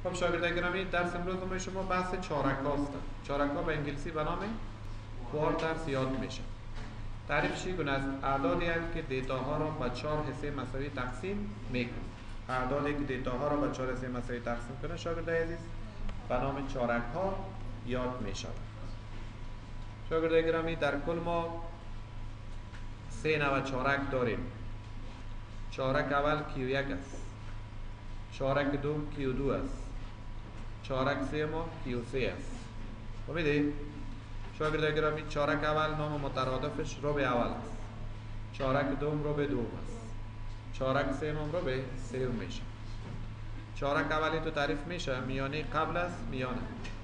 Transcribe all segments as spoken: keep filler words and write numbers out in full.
خب شاگردان گرامی، درس امروز ما شما بحث چارک هاست. چارک ها به انگلیسی به نام کوارترز یاد میشه. تعریفش این گونه است: اعدادی است که دیتا ها را به چهار حصه مساوی تقسیم میکنه. اعدادی که دیتا ها را به چهار حصه مساوی تقسیم کنه شاگردان عزیز به نام چارک ها یاد میشه. شاگردان گرامی، در کل ما سه نوع چارک داریم. چارک اول کیو یک است، چارک دوم کیو دو است، چارک سه ما کیو سه است. فهمیدید؟ شاگردان گرامی، چارک اول نام مترادفش ربع اول است، چارک دوم ربع دوم است، چارک سه ما ربع سوم میشه. چارک اولی تو تعریف میشه میانه قبل است، میانه.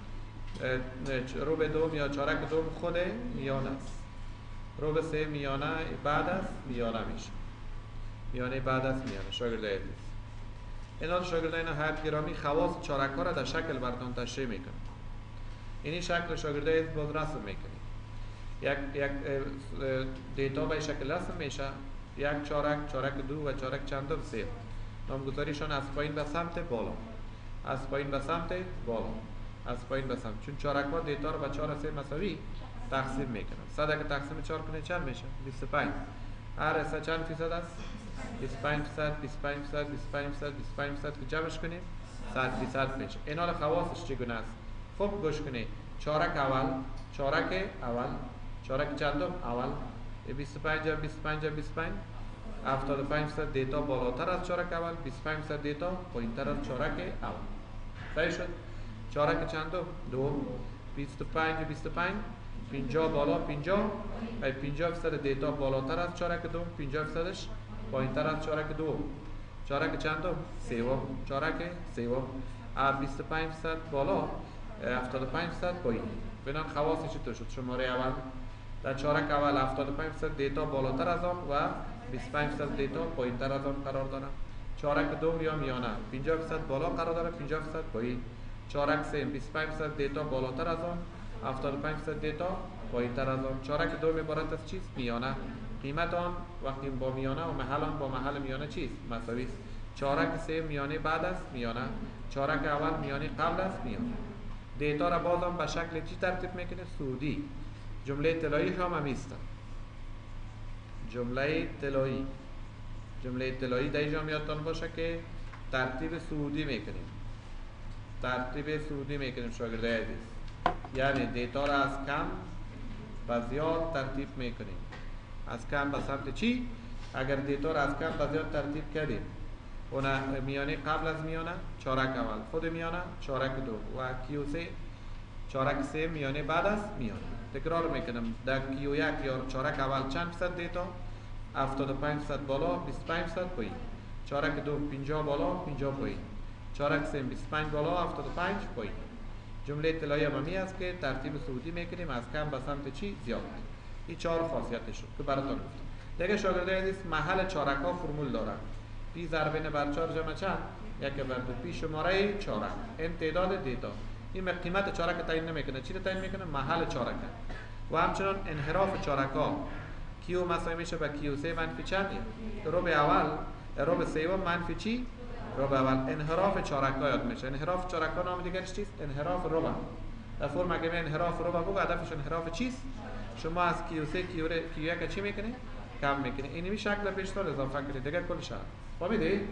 ربع دوم یا چارک دوم خود میانه است، ربع سه میانه بعد است، میانه میشه. میانه بعد است، میانه. شاگردان عزیز، اینا شاگردان حیات گرامی خواص چارک ها را در شکل براتون تشریح میکنه. اینی شکل شاگردان عزیز باز رسم میکنه. یک یک دیتا به شکل رسم میشه. یک چارک، چارک دو و چارک چندم سه. نامگذاریشان از پایین به سمت بالا، از پایین به سمت بالا، از پایین به سمت. چون چارک ها دیتا رو به چهار حصه مساوی تقسیم میکنن. صد که تقسیم چهار کنه چند میشه؟ بیست و پنج. هر حصه چند فیصد است؟ بیست و پنج فیصد، بیست و پنج فیصد، بیست و پنج فیصد، بیست و پنج فیصد که جمعش کنیم صد فیصد میشه. اینا خواصش چگونه است؟ خب گوش کنید. چارک اول، چارک اول، چارک چندم؟ اول. بیست و پنج بیست و پنج بیست و پنج، هفتاد و پنج درصد دیتا بالاتر از چارک اول، بیست و پنج درصد دیتا پایینتر از چارک اول. صحیح شد؟ چارک چندم؟ دو. بیست و پنج بیست و پنج، پنجاه بالا پنجاه، ای پنجاه درصد دیتا بالاتر از چارک دوم، پنجاه درصدش پایینتر از چارک دوم. چارک چندم؟ سوم. چارک سوم. بیست و پنج درصد بالا، هفتاد و پنج درصد پایین. ببینن خواصش چطور شد. شماره اول در چارک اول هفتاد و پنج درصد دیتا بالاتر از آن و بیست و پنج درصد دیتا پایینتر از آن قرار داره. چارک دوم یا میانه پنجاه درصد بالا قرار داره، پنجاه درصد پایین. چارک سه بیست و پنج درصد دیتا بالاتر از آن، هفتاد و پنج درصد دیتا پایینتر از آن. چارک دوم عبارت از چیست؟ میانه. قیمت آن وقتی با میانه و محل آن با محل میانه چیست؟ مساوی است. چارک سه میانه بعد است، میانه. چارک اول میانه قبل است، میانه. دیتا را باز هم به شکل چی ترتیب میکنه؟ سعودی. جمله طلایی هم همیست. جمله طلایی، جمله طلایی در اینجا یادتان باشه که ترتیب سعودی میکنیم. ترتیب سعودی میکنیم شاگردای عزیز. یعنی دیتا را از کم به زیاد ترتیب میکنیم. از کم به سمت چی؟ اگر دیتا را از کم به زیاد ترتیب کردیم، اون میانه قبل از میانه چارک اول، خود میانه چارک دو و کیو سه چارک سه میانه بعد از میانه. تکرار میکنم. در کیو یک یا چارک اول چند درصد دیتا؟ هفتاد و پنج درصد بالا، بیست و پنج درصد پایین. چارک دو پنجاه بالا، پنجاه پایین. چارک سه بیست و پنج بالا، هفتاد و پنج پایین. جمله اطلاعی عمومی است که ترتیب سعودی میکنیم از کم به سمت چی؟ زیاد. این چهار خاصیتش شد که براتون گفتم. دیگه شاگردان عزیز محل چارک ها فرمول داره. پی ضرب ان بر چهار جمع چند؟ یک بر دو. پی شماره چارک، این تعداد دیتا. این قیمت چارک تعیین نمیکنه. چی رو تعیین میکنه؟ محل چارک. و همچنان انحراف چارک ها کیو مساوی میشه با کیو سه منفی چند؟ ربع اول، ربع سوم منفی چی؟ ربع اول. انحراف چارک ها یاد میشه. انحراف چارک ها نام دیگرش چیست؟ انحراف ربع. در فرم اگه انحراف ربع بگو هدفش انحراف چیست؟ شما از کیو سه کیو یک چی میکنه؟ کم میکنه. اینمی شکل بیشتر اضافه کنید دیگه کل شد. فهمیدی؟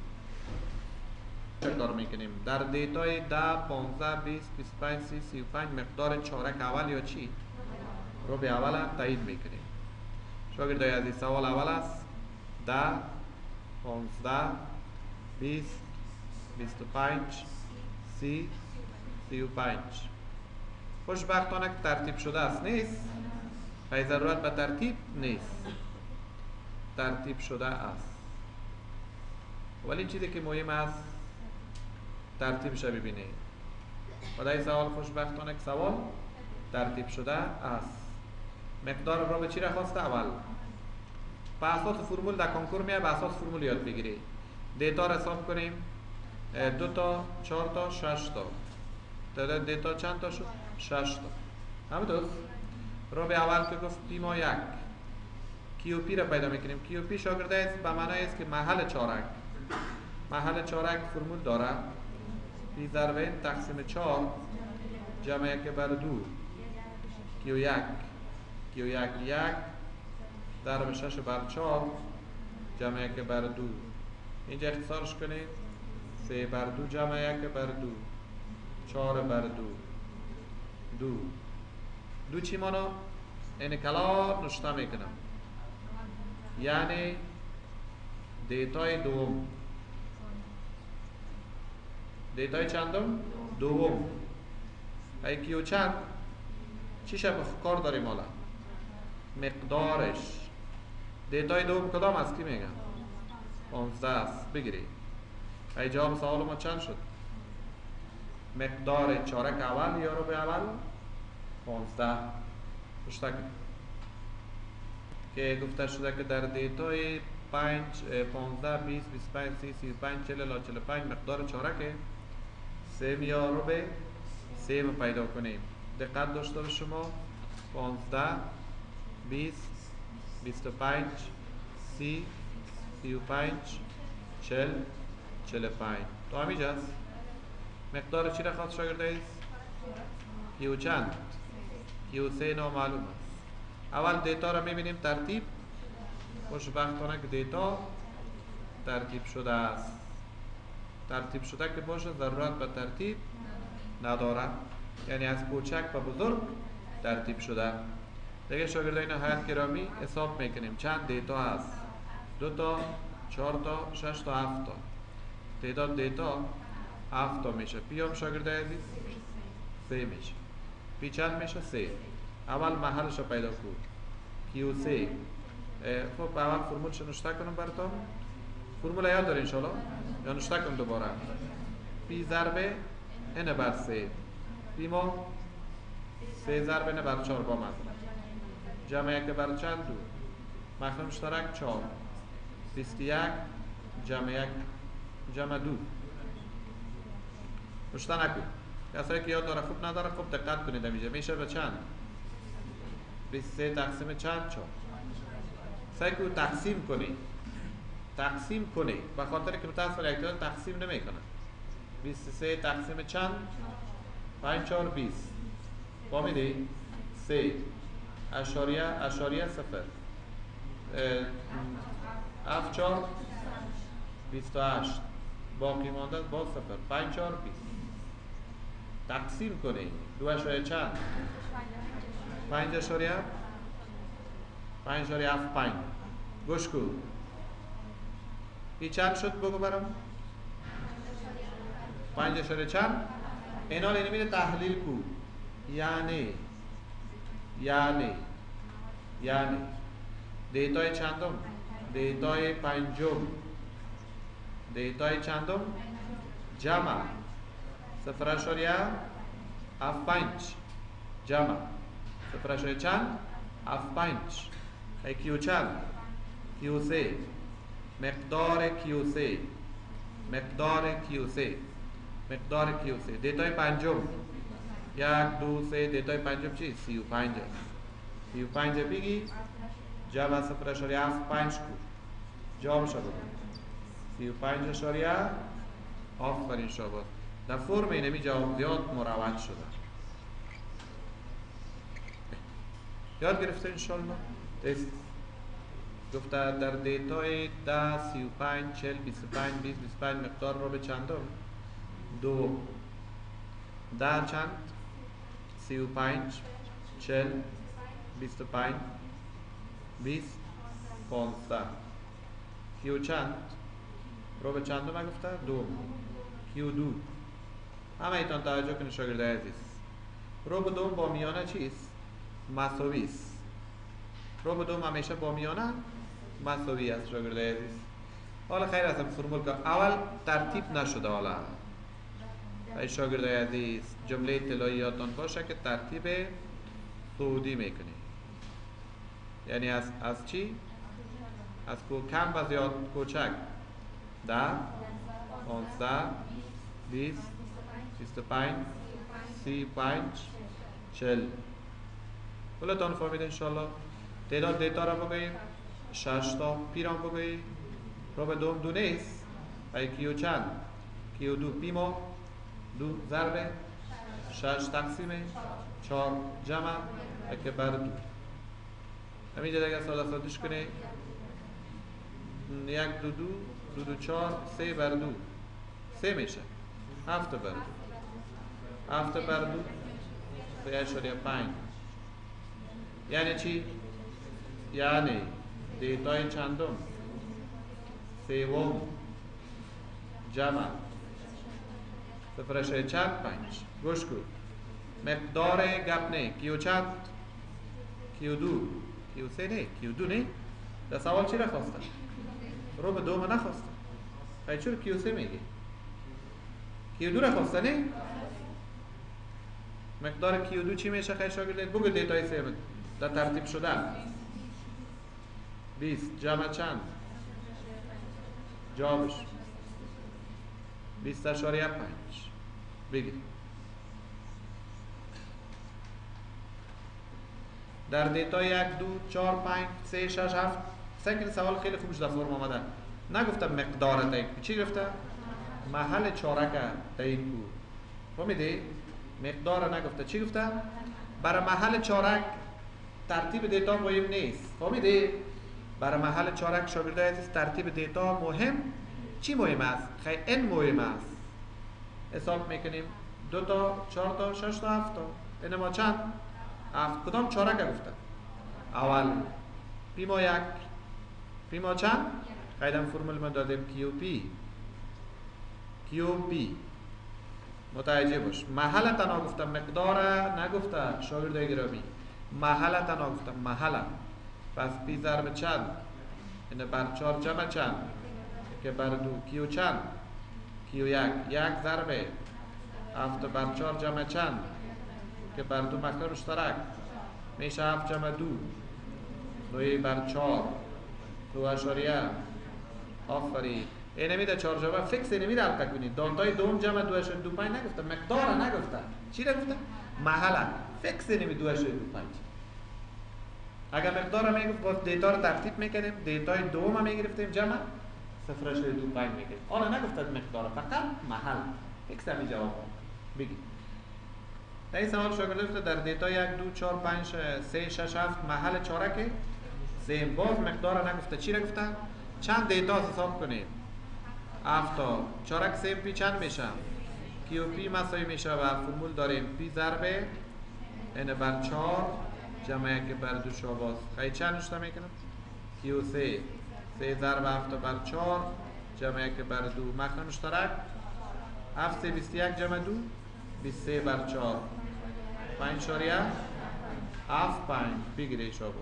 چقدر میکنیم؟ در دیتای ده، پانزده، بیست، بیست و پنج، سی، سی و پنج مقدار چارک اول یا چی؟ ربع اول تعیین میکنیم. شاگردای عزیز سوال اول است. ده، پانزده، بیست، بیست و پنج، سی، سی و پنج. خوشبختانه که ترتیب شده است نیست؟ پای ضرورت به ترتیب نیست. ترتیب شده است. ولی چیزی که مهم است ترتیبش ببینید. و در این سوال خوشبختانه که سوال ترتیب شده است. مقدار ربع چی را خواسته؟ اول. به اساس فرمول در کنکور میاد، به اساس فرمول یاد بگیری. دیتا را حساب کنیم. دو تا، چهار تا، شش تا. تعداد دیتا چند تا شد؟ شش تا. همه دوست؟ ربع اول که گفت پی ما یک. کیو پی را پیدا میکنیم. کیو پی شاگرده است به معنی است که محل چارک. محل چارک فرمول داره. پی ضرب این تقسیم چهار جمع یک بر دو کیو یک کیو یک یک ضرب شش بر چهار جمع یک بر دو. اینجا اختصارش کنید سه بر دو جمع یک بر دو چهار بر دو دو دو چی مانا؟ این کلا نشته میکنم یعنی دیتای دوم دیتای چندم؟ دوم. ای کیو چند؟ چی شب کار داریم حالا؟ مقدارش. دیتای دوم کدام است کی میگم؟ پانزده است. بگیری ای جواب سوال ما چند شد؟ مقدار چارک اول یا رو به اول پانزده. پشتک که گفته شده که در دیتای پنج پانزده بیست بیست پنج سی سی پنج چل الی چل پنج مقدار چارکه سه یا رو به سه پیدا کنیم. دقت داشته باش شما پانزده بیست بیست و پنج سی سی و پنج چل چل و پنج تو همیجاست. مقدار چی را خواست شاگرده است؟ کیو چند؟ کیو سه نامعلوم است. اول دیتا را میبینیم ترتیب خوشبختانه که دیتا ترتیب شده است. ترتیب شده که باشه ضرورت به ترتیب نداره، یعنی از کوچک به بزرگ ترتیب شده. دیگه شاگردان حیات گرامی حساب میکنیم چند دیتا هست؟ دو تا چهار تا شش تا هفت تا. تعداد دیتا هفت تا میشه. پی هم شاگرده عزیز سه میشه. پی چند میشه؟ سه. اول محلش رو پیدا کن کیو سه. خب اول فرمولش نشته کنم براتون. فرمول یاد داری انشالله یا نشته کنم دوباره؟ پی ضرب n بر سه پی ما سه ضرب n بر چهار با مزرم جمع یک بر چند؟ دو. مخرج مشترک چهار. بیست و یک جمع یک جمع دو. نشته نکن. کسایی که یاد داره خوب نداره خوب دقت کنید. میشه میشه به چند؟ بیست و سه تقسیم چند؟ چهار. سعی کنید تقسیم کنی تقسیم کنی به خاطر که متاسفانه یک تعداد تقسیم نمیکنه. بیست و سه تقسیم چند؟ پنج چهار بیست. با میدی؟ سه اشاریه اشاریه صفر هفت چهار بیست و هشت باقی مانده با صفر پنج چهار بیست. تقسیم کنی دو اشاریه چند؟ پنج اشاریه پنج اشاریه هفت پنج. گوش کن این چند شد بگو برام؟ پنج اشاریه چند؟ اینا رو میده تحلیل کو یعنی یعنی یعنی دیتای چندم؟ دیتای پنجم. دیتای چندم؟ جمع صفر اشاریه هفت پنج جمع صفر اشاریه چند؟ هفت پنج. ای کیو چند؟ کیو سه. مقدار کیو سه مقدار کیو سه مقدار کیو سه. دیتای پنجم یک دو سه. دیتای پنجم چی؟ سی و پنج. سی و پنج بگی جمع صفر اشاریه هفت پنج کو جواب شد سی و پنج اشاریه. آفرین شما در فرم اینمی جواب زیاد مروج شده. یاد گرفته انشالله. تست گفته در دیتای ده سی و پنج چل بیست و پنج بیست بیست و پنج مقدار رو به چندم؟ دو. ده چند؟ سی و پنج چل بیست و پنج بیست پانزده. کیو چند؟ رو به چندم گفته؟ دو. کیو دو. همه ایتان توجه کنید شاگرده عزیز. رو به دوم با میانه چیست؟ مساوی است. رو به دوم همیشه با میانه مساوی است شاگرده عزیز. حالا خیر است فرمول که اول ترتیب نشده. حالا ای شاگرده عزیز جمله اطلاعی یادتان باشه که ترتیب صعودی میکنی. یعنی از از چی؟ از کو کم و زیاد کوچک. ده پانزده بیست بیست و پنج سی پنج چل. بلتان فهمید انشالله. تعداد دیتا را بگوییم شش تا. پی را بگوییم رو به دوم دو نیست. ای کیو چند؟ کیو دو. پی ما دو ضرب شش تقسیم چهار جمع که بر دو. همینجا اگر ساده سادش کنه یک دو دو دو دو چهار سه بر دو سه میشه هفت بر دو هفت بر دو سه اشاریه پنج. یعنی چی؟ یعنی دیتای چندم سوم جمع صفر اشاریه چند پنج. گوش کن مقدار گپ نه کیو چند کیو دو کیو سه نه کیو دو نه. در سوال چی را خواسته؟ رو به دوم نخواسته. خیلی چرا کیو سه میگه؟ کیو دو را خواسته نه؟ مقدار کیو دو چی میشه خیلی شاگرد؟ بگو دیتای سه در ترتیب شده بیست جمع چند؟ جوابش بیست اشاریه پنج. بگید در دیتا یک دو چهار پنج سه شش هفت. سکن سوال خیلی خوبش در فرم آمده. نگفتم مقدار تعیین کو. چی گفته؟ محل چارک تعیین کو. فهمیدی؟ مقدار نگفته. چی گفته؟ برای محل چارک ترتیب دیتا مهم نیست. فهمیدی؟ برای محل چارک شاگرده عزیز ترتیب دیتا مهم چی مهم است؟ خیلی این مهم است. حساب میکنیم دو تا چهار تا شش تا هفت تا. این ما چند؟ هفت. کدام چارک گفته؟ اول پیما یک پیما چند؟ قیدم فرمول ما دادیم کیو پی کیو پی. متوجه باش محل تنا گفتم مقدار نگفته شاگرده گرامی. محل تنا گفتم محل. پس پی ضرب چند؟ این بر چهار جمع چند؟ که بر دو کیو چند؟ کیو یک یک ضرب هفت بر چهار جمع چند؟ که بر دو مخلوق مشترک میشه هفت جمع دو نوی بر چهار دو اشاریه. آفرین. این نمیده چهار جمع فکس نمیده حلقه کنید. دانتای دوم جمع دو اشاریه دو پنج نگفته. مقدار نگفته. چی نگفته؟ محل فکس نمی دو اشاریه دو پنج. اگر مقدار هم میگفت باز دیتا رو ترتیب میکنیم. دیتای دوم هم میگرفتیم جمع صفر اشاریه دو پنج میکنیم. آن نگفته مقدار فقط محل. فکس همی جواب بگید. در این سوال شاگرده گفته در دیتا یک دو چهار پنج سه شش هفت محل چارکه سیم. باز مقدار نگفته. چی نگفته؟ چند دیتا حساب کنیم؟ هفت تا چارک سیم پی چند میشه؟ کیو پی مساوی میشه و فرمول داریم پی ضربه این بر چهار جمع یک بر دو شاباز. خیلی چند نشته میکنم؟ کیو سه سه ضرب هفت بر چهار جمع یک بر دو مخرج مشترک هفت سه بیست یک جمع دو بیست سه بر چهار پنج شاریه هفت پنج. بگیره شاباز.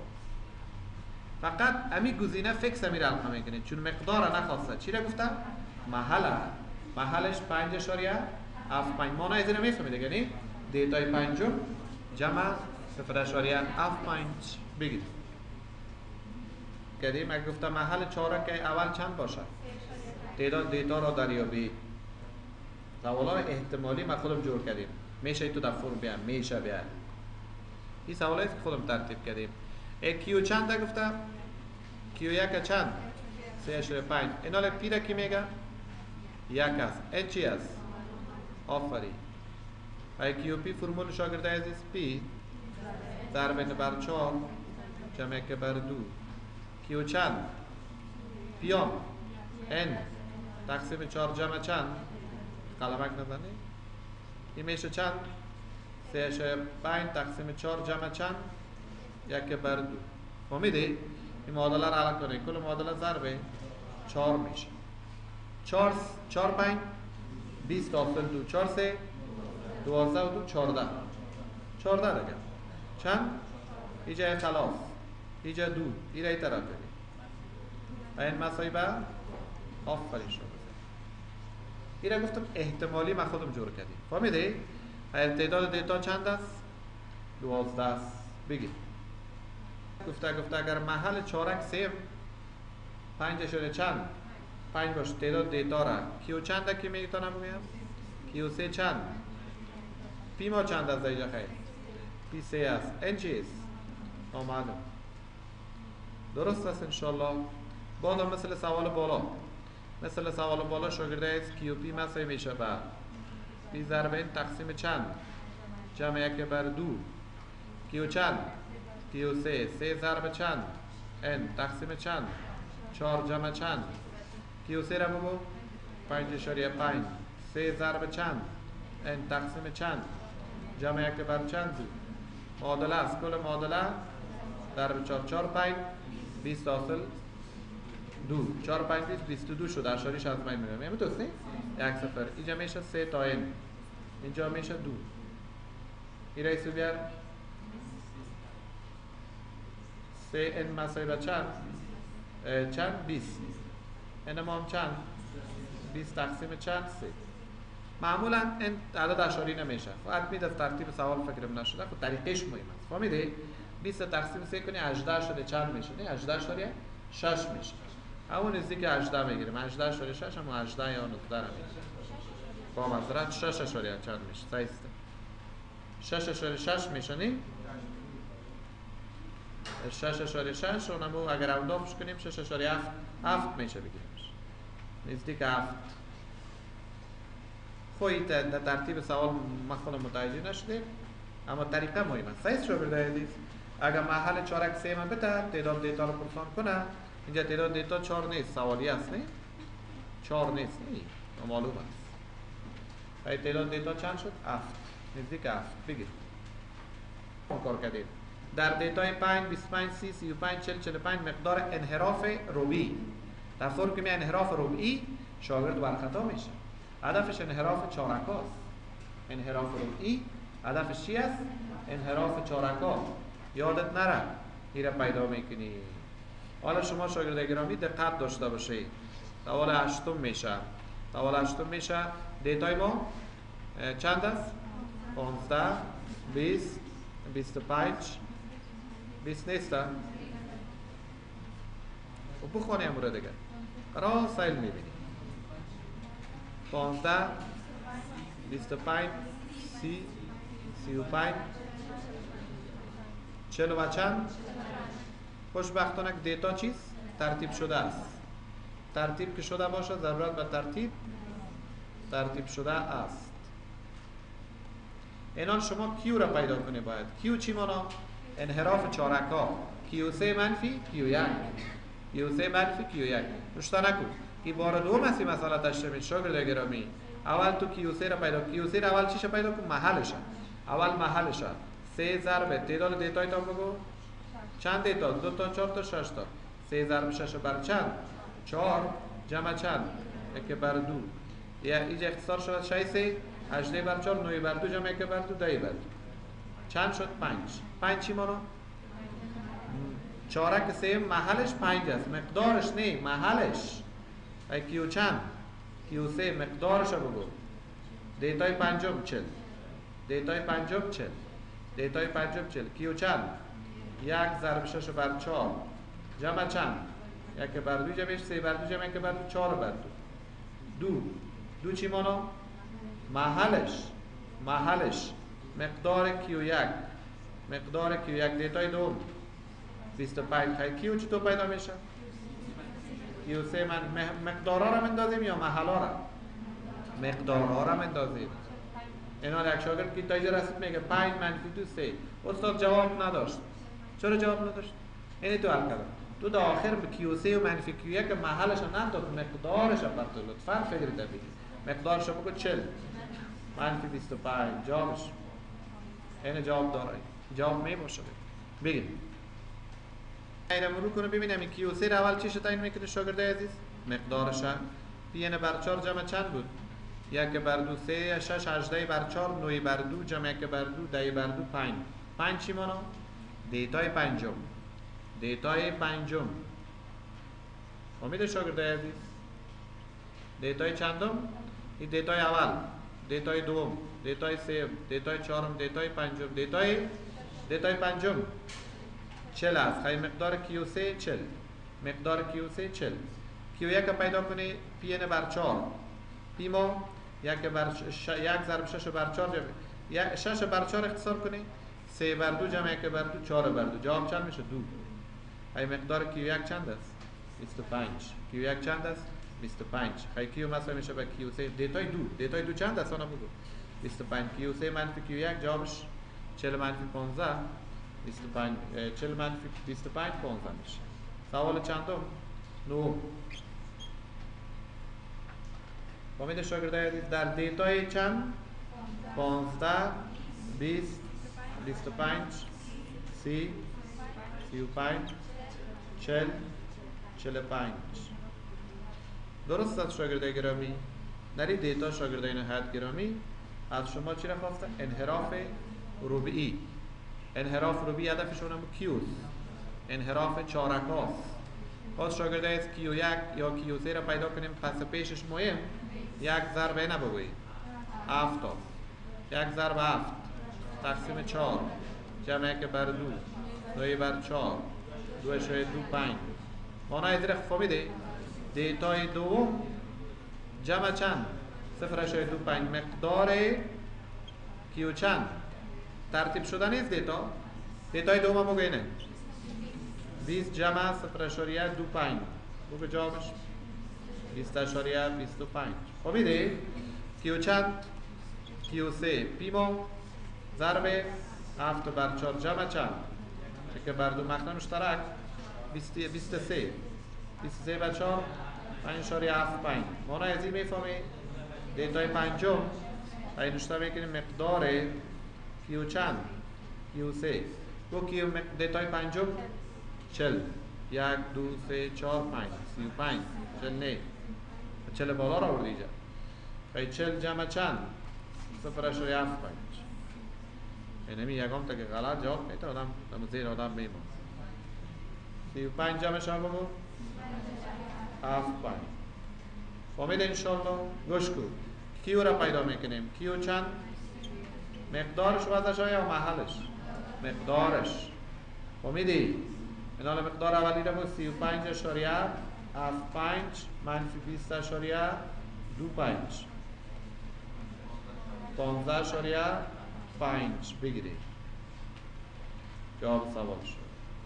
فقط امی گزینه فکس امی رقم میکنید چون مقدار نخواسته. چی را گفتم؟ محل. محلش پنج اشاریه هفت پنج. مانای از این میفهمید یعنی دیتای پنجم جمع صفر اشاریه هفت پنج. بگید کردیم. اگه گفتم محل چارک اول چند باشه؟ تعداد دیتا را دریابی. سوالا احتمالی ما خودم جور کردیم. میشه تو در فرم بیان میشه بیان. این سوالی که خودم ترتیب کردیم. کیو چند تا گفتم؟ کیو یک چند؟ سه اشاره پنج. این حالا پی را کی میگه؟ یک است. این چی است؟ آفرین. و کیو پی فرمول شاگرده عزیز پی ضرب بر چهار جمع که بر دو کیو چند؟ پیام این تقسیم چهار جمع چند؟ قلمک نزنی؟ این میشه چند؟ سه اشاره پنج تقسیم چهار جمع چند؟ یک بر دو. فهمیدی؟ این معادله را حل کنید. کل معادله ضرب چهار میشه. چهار چهار پنج بیست حاصل دو چهار سه دوازده و دو چهارده. چهارده دیگه. چند؟ اینجا خلاص. اینجا دو. این را این طرف برید. و این مساوی به آفرین شد. این را گفتم احتمالی ما خودم جور کردیم. فهمیدی؟ تعداد دیتا چند است؟ دوازده است. بگید. گفته گفته اگر محل چارک سیم پنج اشاره چند؟ پنج باشه. تعداد دیتا را کیو چند که میتونم بگم؟ کیو سه چند؟ پی ما چند از اینجا خیلی؟ پی سه است. این چیز؟ نامعلوم. درست است انشالله. بالا مثل سوال بالا مثل سوال بالا شاگرده است کیو پی مساوی میشه به بی ضرب این تقسیم چند؟ جمع یک بر دو. کیو چند؟ کیو سه. سه ضرب چند؟ این تقسیم چند؟ چهار جمع چند؟ کیو سه را بگو. پنج اشاریه پنج. سه ضرب چند؟ این تقسیم چند؟ جمع یک بر چند؟ دو. معادله است. کل معادله ضرب چهار. چهار پنج بیست حاصل دو. چهار پنج بیست بیست و دو شد. اشاریش از من میگم. یعنی درست نیست؟ یک صفر. اینجا میشه سه تا این. اینجا میشه دو. این رئیسو بیار. سه این مسایب چند؟ چند؟ بیست. این ما هم چند؟ بیست تقسیم چند؟ سه. معمولا این عدد اشاری نمیشه. حتمی از ترتیب سوال فکرم نشده. خب طریقش مهم است. فهمیدی؟ بیست تقسیم سه کنی هجده شده چند میشه؟ نه هجده اشاری شش میشه. همون نزدیک هجده میگیریم. هجده اشاری شش هم هجده یا نقطه را میشه. با معذرت شش اشاری چند میشه؟ صحیح است. شش اشاری شش میشه نی؟ شش اشاری شش اونمو اگر اولافش کنیم شش اشاری هفت هفت میشه بگیریمش. نزدیک هفت. خویی در ترتیب سوال ما خودم متوجه نشدیم اما طریقه مهم است. صحیح شاگرد عزیز اگر محل چارک سه من بده تعداد دیتا رو پرسان کنه اینجا تعداد دیتا چهار نیست سوالی است نه؟ چهار نیست نه؟ معلوم است. ای تعداد دیتا چند شد؟ هفت. نزدیک هفت. بگیر. اون کار کردیم. در دیتای پنج، بیست و پنج، سی، سی و پنج، چهل، چهل و پنج مقدار انحراف ربعی. در صورتی که می انحراف ربعی شاگرد برخطا میشه. هدفش انحراف چارکاست. انحراف ربعی هدفش چی است؟ انحراف چارکا. یادت نره. این را پیدا میکنی. حالا شما شاگرد گرامی دقت داشته باشید. سوال هشتم میشه. سوال هشتم میشه. دیتای ما چند است؟ پانزده، بیست، بیست و پنج، بیست نیست؟ و بخوانی امور دیگه. را سایل میبینی. پانزده، بیست و پنج، سی، سی و پنج، چهل و چند؟ خوشبختانه دیتا چیست؟ ترتیب شده است. ترتیب که شده باشه ضرورت به ترتیب ترتیب شده است. اینان شما کیو را پیدا کنی باید. کیو چی مانا؟ انحراف چارکا. کیو سه منفی کیو یک. کیو سه منفی کیو یک. نشته نکن. این بار دوم هستی مسئله تشریح شاگرد گرامی. اول تو کیو سه را پیدا کن. کیو سه را اول چیش پیدا کن؟ محلش. اول محلش. سه ضرب تعداد دیتای تا بگو. چند دیتا؟ دو تا چهار تا شش تا. سه ضرب شش بر چند؟ چهار جمع چند؟ یک بر دو. یا اینجا اختصار شد شش سه هجده بر چهار نه بر دو جمع یک بر دو ده بر دو. چند شد؟ پنج. پنج چی مانا؟ چارک سه محلش پنج است. مقدارش نه محلش. ای کیو چند؟ کیو سه مقدارش رو بگو. دیتای پنجم چل. دیتای پنجم چل. دیتای پنجم چل. کیو چند؟ یک ضرب شش بر چهار جمع چند؟ یک بر دو جمعش سه بر دو جمع یک بر دو چهار بر دو. دو. دو چی مانا؟ محلش. محلش. مقدار کیو یک. مقدار کیو یک دیتای دوم. بیست و پنج. خیلی کیو چطور پیدا میشه؟ کیو سه من مقدارها را مندازیم یا محلا را؟ مقدارها را مندازیم. اینا یک شاگرد که تا اینجا رسید میگه پنج منفی دو سه. استاد جواب نداشت. چرا جواب نداشت؟ اینی تو حل کردم. تو در آخر به کیو سه و منفی کیو یک محلش را ننداز مقدارش را برد لطفا فکر طبیعی. مقدارش را بگو چل. منفی بیست و پنج. جوابش. این جواب داره. جواب می باشه. بگیم. اینا مرور کنه ببینم این کیو سه را اول چی تعیین میکنه شاگرد عزیز؟ مقدارش. پی ان بر چهار جمع چند بود؟ یک بر دو سه شش هجده بر چهار نه بر دو جمع یک بر دو ده بر دو پنج. پنج چی مانا؟ دیتای پنجم. دیتای پنجم. امید شاگرد عزیز. دیتای چندم؟ این دیتای اول. دیتای دوم. دیتای سوم. دیتای چهارم. دیتای پنجم. دیتای دیتای پنجم. چل است. خیلی مقدار کیو سه چل. مقدار کیو سه چل. کیو یک پیدا کنی پی ان بر چهار. پی ما یک بر ش... یک ضرب شش بر چهار جمع شش بر چهار اختصار کنی سه بر دو جمع یک بر دو چهار بر دو. جواب چند میشه؟ دو. ای مقدار کیو یک چند است؟ بیست و پنج. کیو یک چند است؟ بیست و پنج. خیلی کیو مثلا میشه به کیو سه دیتای دو. دیتای دو چند است؟ آنها بگو. بیست و پنج کیو سه منفی کیو یک جوابش چهل منفی پانزده بیست و پنج چهل منفی بیست و پنج پانزده میشه. سوال چندم؟ نهم. امید شاگردای عزیز در دیتای چند؟ پانزده بیست بیست و پنج سی سی و پنج چهل چهل و پنج. درست است شاگردای گرامی؟ نری دیتا شاگردای نهایت گرامی از شما چی را خواسته؟ انحراف ربعی. انحراف ربعی هدفشون هم کیوز، انحراف چارکاست. باز شاگردای از کیو یک یا کیو سه را پیدا کنیم، پس پیشش مهم یک ضرب اینه بگویید هفت تا یک ضرب هفت تقسیم چهار جمع یک بر دو دوی بر چهار دو شاید دو پنج. مانای زیر فهمیده؟ دیتای دو جمع چند؟ صفر شاید دو پنج. مقدار کیو چند؟ ترتیب شده نیست دیتا. دیتای دو ما بگوینه بیست جمع صفر اشاریه دو پنج. بگو جوابش بیست اشاریه بیست و پنج. فهمیده؟ کیو چند؟ کیو سه پیما ضرب هفت بر چهار جمع چند؟ که بر دو مخنا مشترک بیست بیست و سه بیست و سه بر چهار پنج اشاریه هفت پنج. مانای از این میفهمی؟ دیتای پنجم این نشته میکنیم مقدار کیو چند؟ کیو سه. گو کیو دیتای پنجم چل یک دو سه چهار پنج سی و پنج چل نه چل بالا را بردی جا خیلی چل جمع چند؟ صفر اشاریه هفت پنج. اینمی یکم تا که غلط جواب میده آدم زیر آدم میمان. سی و پنج جمع شما بگو هفت پنج. فهمید انشالله؟ گوش کن کیو را پیدا میکنیم. کیو چند؟ مقدارش وزش یا محلش؟ مقدارش. فهمیدی؟ اینال مقدار اولی را بود سی و پنج اشاریه هفت پنج منفی بیست اشاریه دو پنج پانزده اشاریه پنج بگیرید. جواب سوال شد.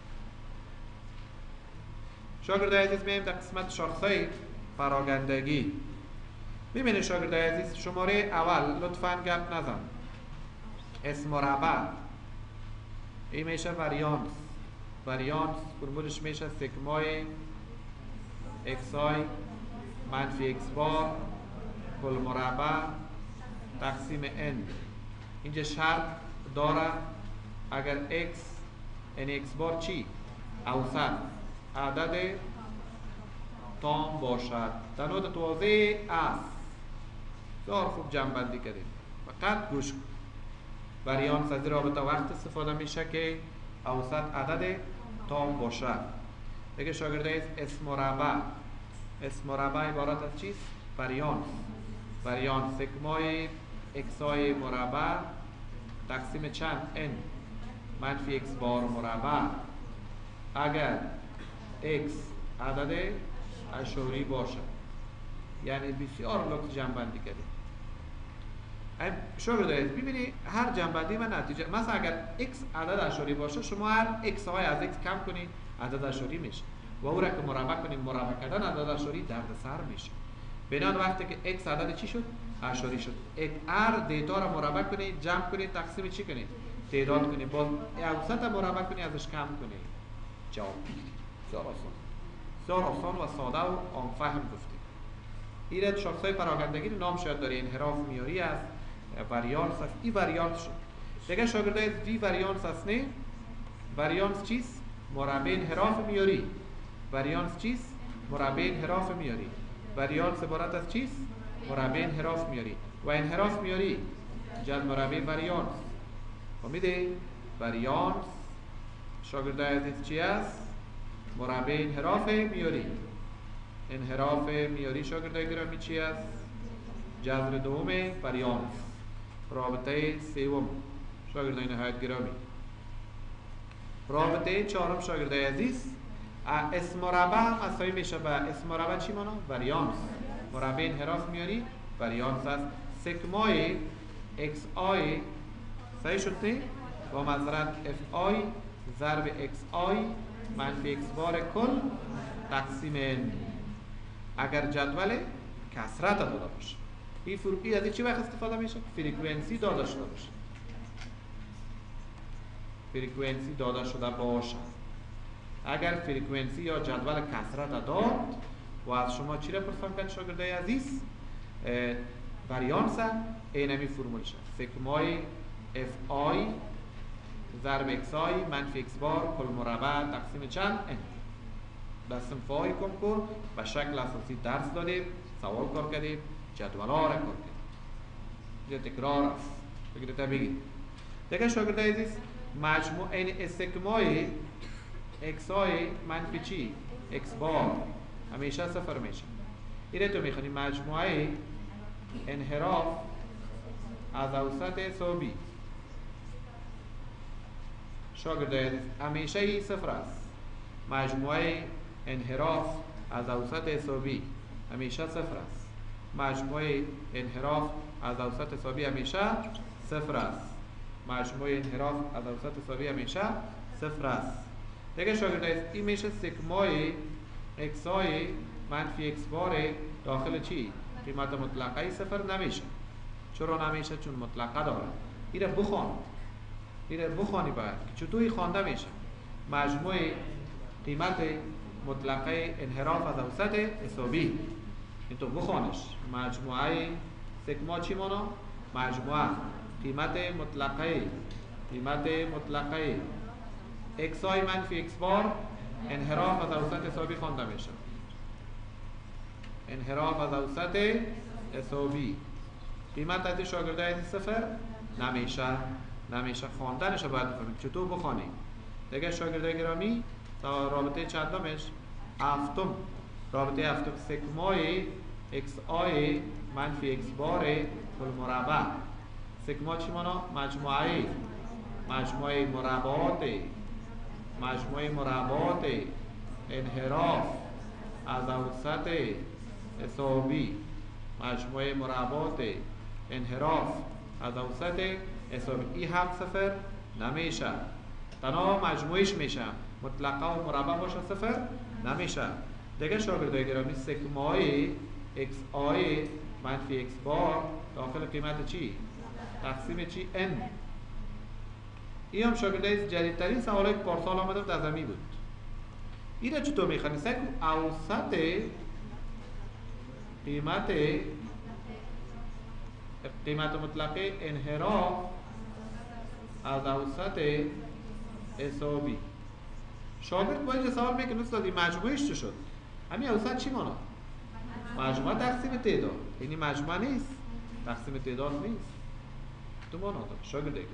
شاگردای عزیز میایم در قسمت شاخصهای پراگندگی. ببینید شاگردای عزیز شماره اول لطفاً گپ نزن. اسم مربع این میشه وریانس. وریانس فرمولش میشه سگمای ایکس آی منفی ایکس بار کل مربع تقسیم n. اینجا شرط داره اگر x n x بار چی؟ اوسط عدد تام باشد. تنود توضیح است. بسیار خوب جمع بندی کردیم. فقط گوش کن. وریانس از رابطه وقت استفاده میشه که اوسط عدد تام باشد. دیگه شاگرده اسم مربع. اسم مربع عبارت از چیست؟ وریانس. وریانس سگمای اکسای مربع تقسیم چند؟ n منفی اکس بار مربع اگر x عدد اشاری باشد. یعنی بسیار لطف جنبندی کردیم. شاگرده ببینید هر جنبندی و نتیجه. مثلا اگر x عدد اشاری باشه شما هر x های از x کم کنید عدد اشاری میشه و او را که مربع کنیم مربع کردن عدد اشاری درد سر میشه. بنابراین وقتی که x عدد چی شد؟ اشاری شد. هر دیتا را مربع کنید جمع کنید تقسیم چی کنید؟ تعداد کنید. باز اوسط مربع کنید ازش کم کنید. جواب بگیرید. بسیار آسان. بسیار آسان و ساده و عام فهم گفتیم. این شاخصهای پراگندگی نام شاید داره انحراف میاری است. وریانس است. این وریانس شد. دیگه شاگردای وی وریانس است نه؟ وریانس چیست؟ مربع انحراف میاری. وریانس چیست؟ مربع انحراف میاری. وریانس عبارت از چیست؟ مربع انحراف میاری. و انحراف میاری جد مربع وریانس. فهمیده؟ وریانس شاگردای عزیز چی است؟ مربع انحراف میاری. انحراف میاری شاگردای گرامی چی است؟ جذر دوم وریانس. رابطه سوم شاگردای نهایت گرامی. رابطه چهارم شاگردای عزیز اسم مربع هم مساوی میشه به اسم مربع چی مانا؟ وریانس. مربع انحراف میاری وریانس است. سگمای ایکس آی صحیح شد نه؟ با معذرت اف آی ضرب ایکس آی منفی ایکس بار کل تقسیم n. اگر جدول کسرت داده باشه این فروقی از چی وقت استفاده میشه؟ فرکانسی داده شده باشه. فرکانسی داده شده باشه. اگر فرکانسی یا جدول کسرت داد و از شما چی را پرسان کرد شاگردای عزیز؟ وریانس اینمی فرمولش سگمای اف آی ضرب اکس آی منفی اکس بار کل مربع تقسیم چند ان. در صنف های کنکور به شکل اساسی درس دادیم، سوال کار کردیم، جدول ها را کار کردیم. اینجا تکرار است. بگیرید بگید. دیگه شاگردای عزیز مجموع این استکمای اکس آی منفی چی؟ اکس بار همیشه صفر میشه. اینه تو میخونی مجموعه انحراف از اوسط ثابی شاگردای عزیز همیشه ای صفر است. مجموعه انحراف از اوسط ثابی همیشه صفر است. مجموعه انحراف از اوسط ثابی همیشه صفر است. مجموعه انحراف از اوسط ثابی همیشه صفر است. دیگه شاگردای عزیز این میشه سگمای اکس آی منفی اکس بار داخل چی؟ قیمت مطلقه صفر نمیشه. چرا نمیشه؟ چون مطلقه داره. این را بخوان. این را بخوانی باید که چطوری خوانده میشه. مجموع قیمت مطلقه انحراف از اوسط حسابی این تو بخوانش. مجموعه سگما چی مانا؟ مجموعه قیمت مطلقه قیمت مطلقه اکس آی منفی اکس بار انحراف از اوسط حسابی خوانده میشه. انحراف از اوسط حسابی قیمت از شاگردای از صفر نمیشه. نمیشه خواندنش رو باید بفهمید چطور بخوانیم. دیگه شاگردای گرامی تا رابطه چندمش هفتم رابطه هفتم سگمای اکس آی منفی اکس بار کل مربع. سگما چی مانا؟ مجموعه مجموعه مربعات مجموعه مربعات انحراف از اوسط حسابی مجموعه مربعات انحراف از اوسط حسابی این هم صفر نمیشه. تنها مجموعش میشه. مطلقه و مربع باشه صفر نمیشه. دیگه شاگردای گرامی سگمای اکس آی منفی اکس بار داخل قیمت چی؟ تقسیم چی؟ ان. این هم شاگردای جدیدترین سوالای پارسال آمده در زمین بود. این را چطور میخوانی؟ سگم اوسط قیمت قیمت مطلقه انحراف از اوسط حسابی. شاگرد با اینجا سوال میکنه استاد این مجموعش چه شد؟ همین اوسط چی مانا؟ مجموعه تقسیم تعداد. یعنی مجموعه نیست، تقسیم تعداد نیست. تو مانا دار شاگرد دیگه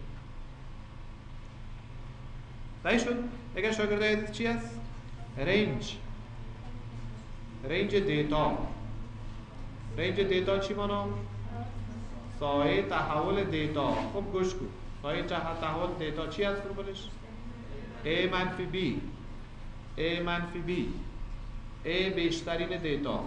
دایی شد. اگر شاگرد عزیز چی هست؟ رنج رنج دیتا. رنج دیتا چی مانا؟ سایه تحول دیتا. خب گوش کن. سایه تحول دیتا چی هست فرمولش؟ A منفی B A منفی B A بیشترین دیتا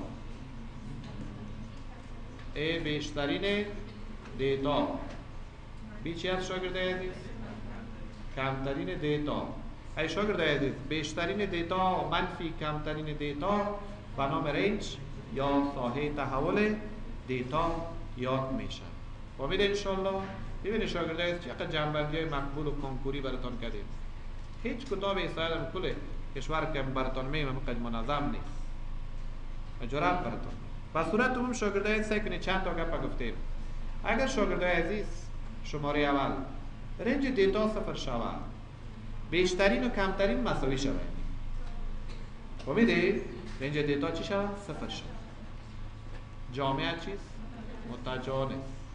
A بیشترین دیتا B چی هست شاگرده عزیز؟ کمترین دیتا. ای شاگرده عزیز بیشترین دیتا منفی کمترین دیتا به نام رنج یا ساحه تحول دیتا یاد میشه. امید انشالله ببینید شاگرده عزیز چقدر جنبندی های مقبول و کنکوری براتون کردیم. هیچ کتاب اسرائیل هم کل کشور که براتون میگم مقدر منظم نیست. مجرد براتون. و صورت عموم شاگرده عزیز سعی کنید چند تا گپ گفتیم. اگر شاگرده عزیز شماره اول رنج دیتا صفر شود، بیشترین و کمترین مساوی شود. امیدید رنج دیتا چی شود؟ صفر شود. جامعه چیست؟ متجانس.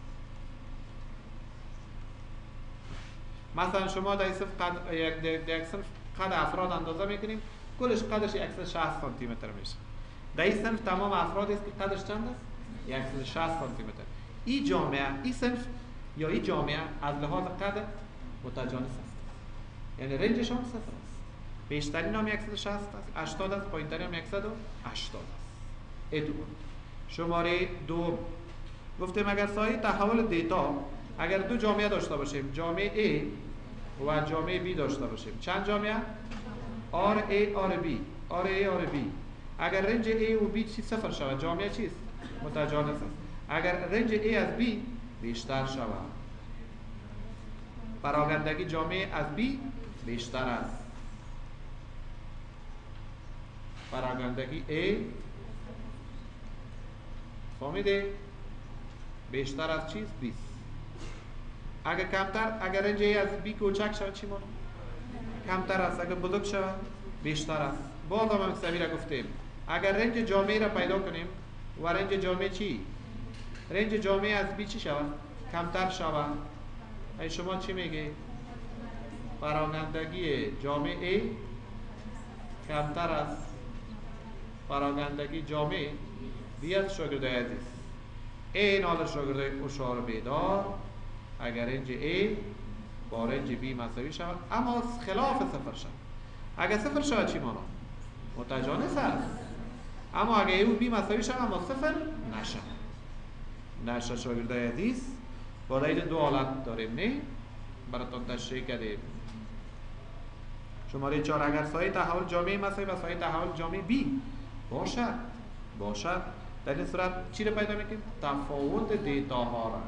مثلا شما در صف قد یک یک صنف قد افراد اندازه میکنیم، کلش قدش صد و شصت سانتی متر میشه. در این صنف تمام افراد است که قدش چند است؟ صد و شصت سانتی متر. این جامعه، این صنف یا این جامعه از لحاظ قد متجانس است. یعنی رنجش هم صفر است. بیشترین هم صد و شصت است، هشتاد است، پایین‌ترین هم صد و هشتاد است. ادو شماره دو گفتیم اگر سایه تحول دیتا اگر دو جامعه داشته باشیم، جامعه A و جامعه B داشته باشیم، چند جامعه؟ آر A آر B آر A آر B. اگر رنج A و B چی صفر شود، جامعه چیست؟ متجانس است. اگر رنج A از B بیشتر شود، پراگندگی جامعه از B بیشتر است. پراگندگی A فهمیده بیشتر از چیز بیست. اگر کمتر، اگر رنج A از B کوچک شود چی مانه؟ کمتر است. اگر بزرگ شود بیشتر است. باز هم هم سوی را گفتیم اگر رنج جامعه را پیدا کنیم و رنج جامعه چی؟ رنج جامعه از B چی شود؟ کمتر شود. ای شما چی میگه؟ پراگندگی جامعه A کمتر است پراگندگی جامعه بیاد. شاگردای عزیز این حال شاگردای اشار بیدار اگر رنج A با رنج B مساوی شود اما خلاف صفر شود. اگر صفر شود چی مانا؟ متجانس است. اما اگر A و B مساوی شود اما صفر نشود نشود. شاگردای عزیز بالای دو حالت داریم نه؟ براتون تشریح کردیم. شماره چهار اگر سایه تحول جامعه مساوی با سایه تحول جامعه B باشد باشد در این صورت چی رو پیدا میکنیم؟ تفاوت دیتا ها را.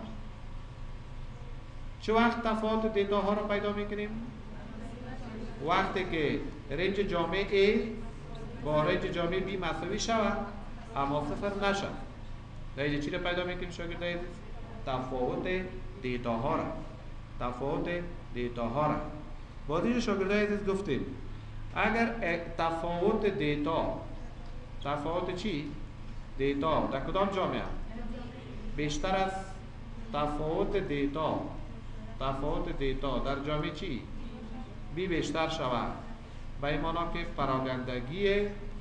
چه وقت تفاوت دیتا ها را پیدا میکنیم؟ وقتی که رنج جامعه A با رنج جامعه B مساوی شود اما صفر نشد. در اینجا چی رو پیدا میکنیم شاگردای عزیز؟ تفاوت دیتا ها را. تفاوت دیتا ها را. باز اینجا شاگردای عزیز گفتیم اگر تفاوت دیتا تفاوت چی؟ دیتا در کدام جامعه بیشتر از تفاوت دیتا تفاوت دیتا در جامعه چی؟ B بیشتر شود به این مانا که پراگندگی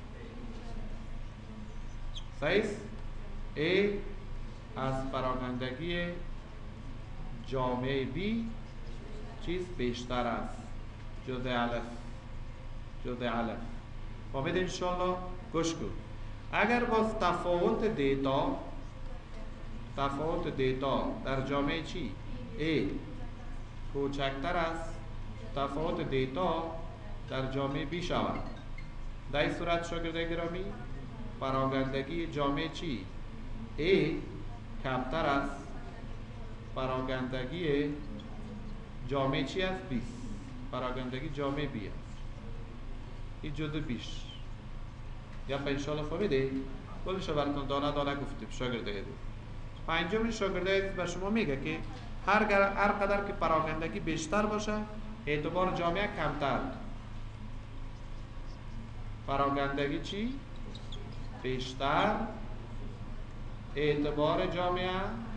سیز A از پراگندگی جامعه B چیز بیشتر است. جزء الف جزء الف فهمید انشاءالله؟ گوش کن. اگر باز تفاوت دیتا تفاوت دیتا در جامعه چی؟ A کوچکتر است تفاوت دیتا در جامعه B شود در این صورت شاگردای گرامی پراگندگی جامعه چی؟ A کمتر است پراگندگی جامعه چی است؟ بیست. پراگندگی جامعه B است. این جزء بیش یا انشاءالله فهمیده؟ کلش براتون دانه دانه گفتیم شاگردای عزیز. پنجمین شاگردای عزیز به شما میگه که هر هر قدر که پراگندگی بیشتر باشه اعتبار جامعه کمتر. پراگندگی چی؟ بیشتر اعتبار جامعه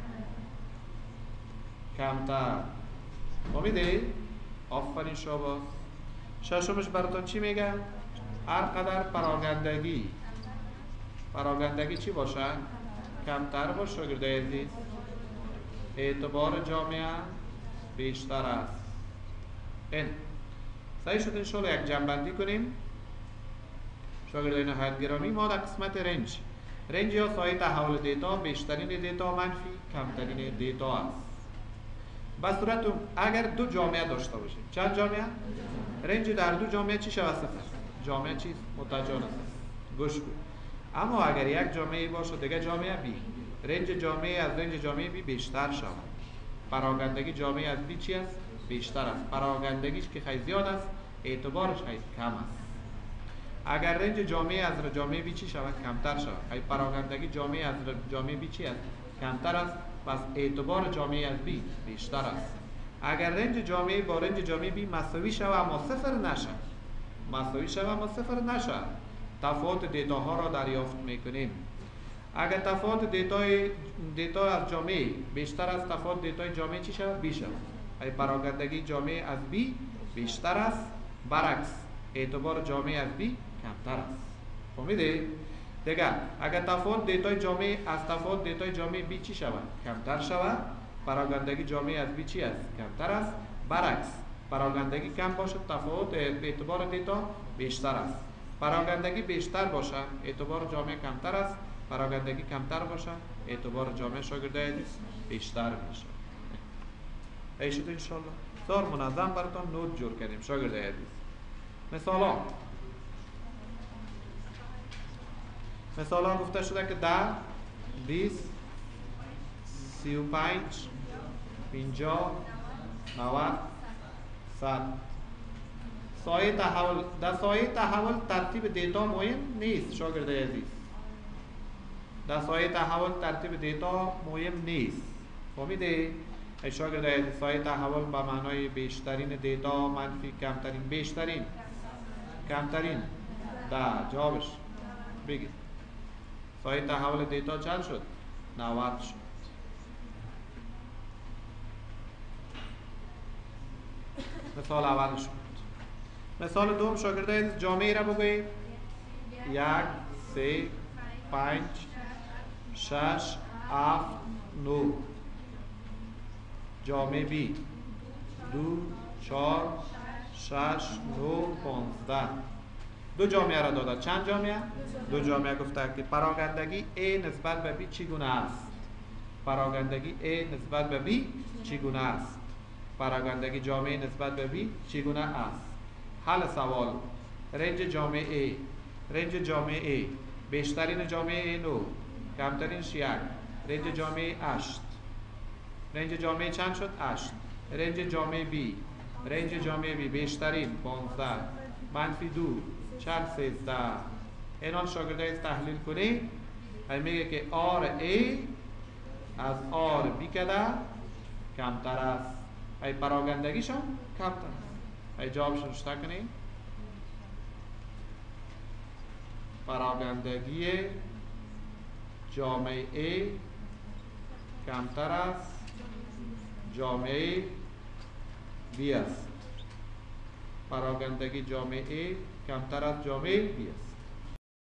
کمتر. فهمیده؟ آفرین شاباس. ششمش براتون چی میگه؟ هر قدر پراگندگی پراگندگی چی باشه؟ کمتر باشه شاگردای عزیز اعتبار جامعه بیشتر است. این صحیح شد. انشاءالله یک جنبندی کنیم شاگردای نهایت گرامی. ما در قسمت رنج رنج یا سایه تحول دیتا بیشترین دیتا منفی کمترین دیتا است. به صورت اگر دو جامعه داشته باشیم چند جامعه؟ رنج در دو جامعه چی شود؟ صفر. جامعه چیز متجانس است. گوش کن. اما اگر یک جامعه باشه دیگه جامعه B رنج جامعه از رنج جامعه B بیشتر شود پراگندگی جامعه از B چی است؟ بیشتر است. پراگندگیش که خیلی زیاد است اعتبارش خیلی کم است. اگر رنج جامعه از جامعه B چی شود؟ کمتر شود. ای پراگندگی جامعه از جامعه B چی است؟ کمتر است. پس اعتبار جامعه از B بیشتر است. اگر رنج جامعه با رنج جامعه B مساوی شود اما صفر نشود مساوی شود اما صفر نشود تفاوت دیتا ها را دریافت میکنیم. اگر تفاوت دیتای دیتا از جامعه بیشتر از تفاوت دیتای جامعه چی شود؟ B شود. ای پراگندگی جامعه از B بیشتر است برعکس اعتبار جامعه از B کمتر است. فهمیده؟ دیگر اگر تفاوت دیتای جامعه از تفاوت دیتای جامعه B چی شود؟ کمتر شود پراگندگی جامعه از B چی است؟ کمتر است. برعکس پراگندگی کم باشد تفاوت اعتبار دیتا بیشتر است. پراگندگی بیشتر باشد اعتبار جامعه کمتر است. پراگندگی کمتر باشد اعتبار جامعه شاگردای عزیز بیشتر میشه. ای شد انشاءالله. بسیار منظم براتون نوت جور کردیم شاگردای عزیز. مثالا مثالا گفته شده که ده، بیست، سی و پنج، پینجا، نود، صد. سایه تحول، در سایه تحول ترتیب دیتا مهم نیست شاگردای عزیز. در سایه تحول ترتیب دیتا مهم نیست. فهمیده؟ ای شاگردای عزیز، سایه تحول به معنای بیشترین دیتا منفی کمترین، بیشترین کمترین. ده جوابش بگید. سایه تحول دیتا چند شد؟ نود شد. مثال اولش بود. مثال دوم شاگردای جامعه را بگویید. یک، سه، پنج، شش، هفت، نو. جامعه بی. دو، چهار، شش، نو، پانزده. دو جامعه را داده. چند جامعه؟ دو جامعه گفته که پراگندگی A نسبت به B چگونه است؟ پراگندگی A نسبت به B چگونه است؟ پراگندگی جامعه نسبت به B چگونه است؟ حل سوال. رنج جامعه A، رنج جامعه A، بیشترین جامعه A نو، کمترینش یک. رنج جامعه هشت. رنج جامعه چند شد؟ هشت. رنج جامعه B، رنج جامعه B بیشترین پانزده، منفی دو، چند؟ سیزده. اینان شاگردای تحلیل کنی. های میگه که آر A از آر B کده کمتر است. های پراگندگیشون کمتر است. های جوابشون رشته کنی. پراگندگی جامعه A کمتر است جامعه B است. پراگندگی جامعه A کمتر از جامعه B است.